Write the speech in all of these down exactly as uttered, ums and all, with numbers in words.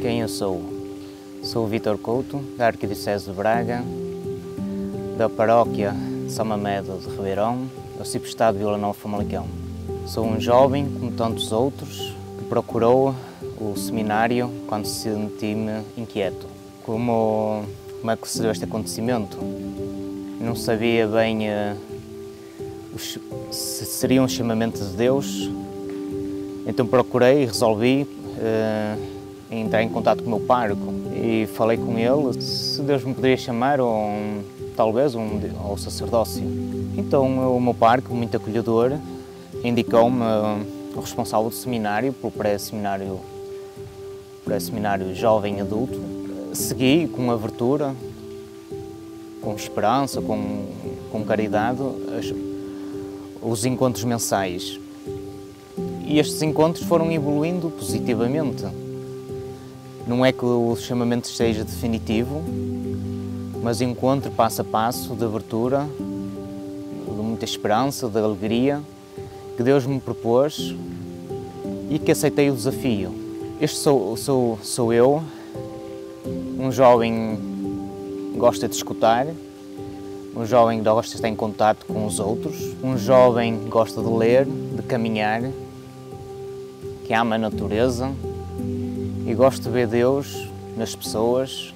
Quem eu sou? Sou o Vítor Couto, da Arquidiocese de Braga, da Paróquia de São Mamedo de Ribeirão, do Arciprestado de Vila Nova de Famalicão. Sou um jovem, como tantos outros, que procurou o seminário quando se senti-me inquieto. Como, como é que se deu este acontecimento? Não sabia bem uh, os, se seria um chamamento de Deus, então procurei e resolvi uh, entrar em contato com o meu pároco e falei com ele se Deus me poderia chamar ou um, talvez um, ao sacerdócio. Então o meu pároco, muito acolhedor, indicou-me uh, o responsável do seminário, pelo pré-seminário pré-seminário jovem adulto. Segui com abertura, com esperança, com, com caridade, as, os encontros mensais. E estes encontros foram evoluindo positivamente. Não é que o chamamento esteja definitivo, mas encontro passo a passo de abertura, de muita esperança, de alegria, que Deus me propôs e que aceitei o desafio. Este sou, sou, sou eu, um jovem que gosta de escutar, um jovem que gosta de estar em contato com os outros, um jovem que gosta de ler, de caminhar, que ama a natureza e gosta de ver Deus nas pessoas.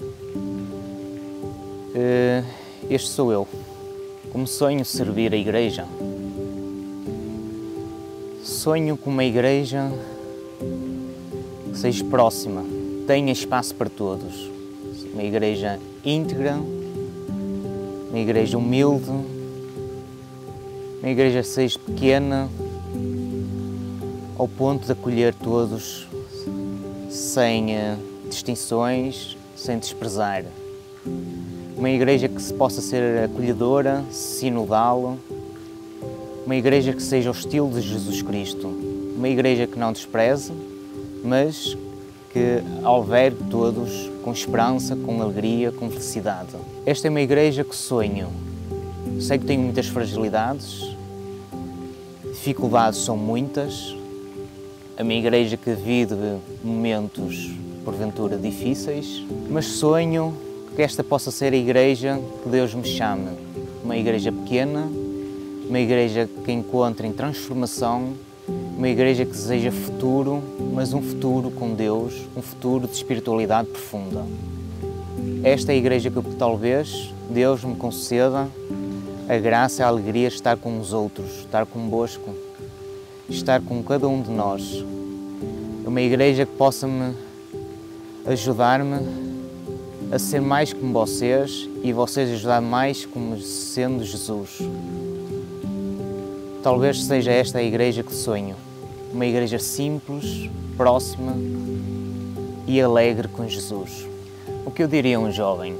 Este sou eu. Como sonho servir a Igreja. Sonho com uma Igreja que seja próxima, tenha espaço para todos. Uma Igreja íntegra, uma Igreja humilde, uma Igreja que seja pequena, ao ponto de acolher todos, sem uh, distinções, sem desprezar. Uma Igreja que possa ser acolhedora, sinodal, uma Igreja que seja o estilo de Jesus Cristo, uma Igreja que não despreze, mas que albergue todos com esperança, com alegria, com felicidade. Esta é uma Igreja que sonho. Sei que tenho muitas fragilidades, dificuldades são muitas, a minha Igreja que vive momentos, porventura, difíceis, mas sonho que esta possa ser a Igreja que Deus me chame. Uma Igreja pequena, uma Igreja que encontre em transformação, uma Igreja que deseja futuro, mas um futuro com Deus, um futuro de espiritualidade profunda. Esta é a Igreja que talvez Deus me conceda a graça e a alegria de estar com os outros, estar convosco, estar com cada um de nós. Uma Igreja que possa me ajudar-me a ser mais como vocês e vocês ajudar mais como sendo Jesus. Talvez seja esta a Igreja que sonho. Uma Igreja simples, próxima e alegre com Jesus. O que eu diria a um jovem?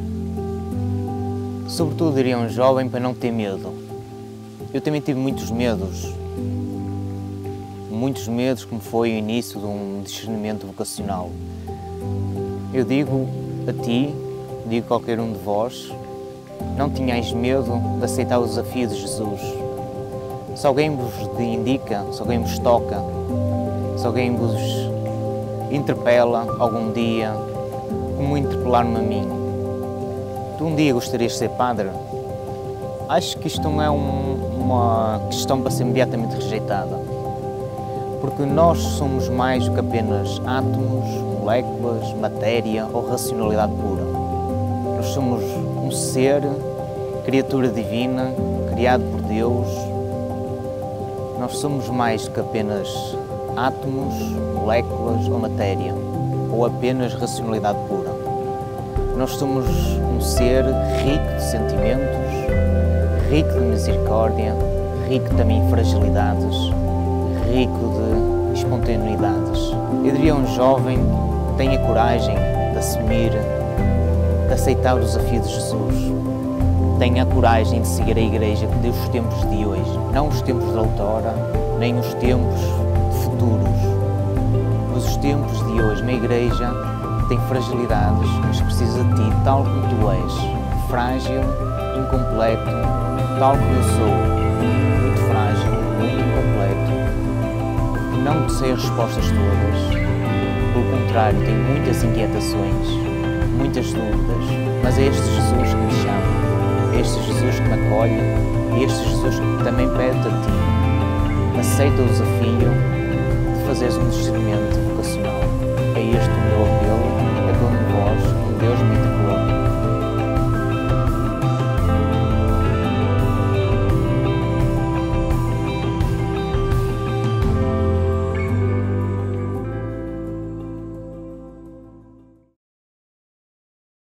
Sobretudo diria a um jovem para não ter medo. Eu também tive muitos medos. Muitos medos, como foi o início de um discernimento vocacional. Eu digo a ti, digo a qualquer um de vós, não tenhais medo de aceitar o desafio de Jesus. Se alguém vos indica, se alguém vos toca, se alguém vos interpela algum dia, como interpelar-me a mim. Tu um dia gostarias de ser padre? Acho que isto não é um, uma questão para ser imediatamente rejeitada. Porque nós somos mais do que apenas átomos, moléculas, matéria ou racionalidade pura. Nós somos um ser, criatura divina, criado por Deus. Nós somos mais do que apenas átomos, moléculas ou matéria, ou apenas racionalidade pura. Nós somos um ser rico de sentimentos, rico de misericórdia, rico também em fragilidades, rico de espontaneidades. Eu diria a um jovem que tenha coragem de assumir, de aceitar o desafio de Jesus. Tenha a coragem de seguir a Igreja que deu os tempos de hoje, não os tempos de outrora, nem os tempos futuros, mas os tempos de hoje. Uma Igreja que tem fragilidades, mas precisa de ti tal como tu és, frágil, incompleto, tal como eu sou, muito frágil, muito incompleto. Não te sei as respostas todas, pelo contrário, tenho muitas inquietações, muitas dúvidas, mas é este Jesus que me chama, é este Jesus que me acolhe, é este Jesus que também pede a ti. Aceita o desafio de fazeres um discernimento vocacional. É este o meu apelo, é como vós, um Deus muito